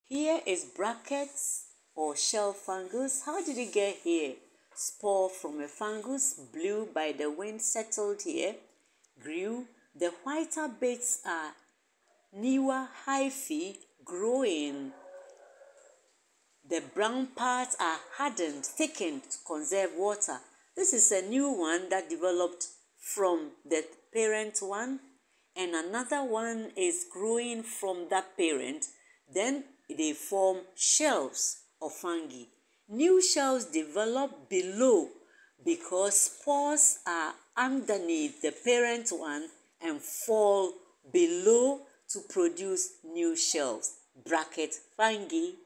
Here is brackets or shell fungus. How did it get here? Spore from a fungus, blew by the wind, settled here, grew. The whiter bits are newer hyphae growing. The brown parts are hardened, thickened to conserve water. This is a new one that developed from the parent one, and another one is growing from that parent. Then they form shells of fungi. New shells develop below because spores are underneath the parent one and fall below to produce new shells. Bracket fungi.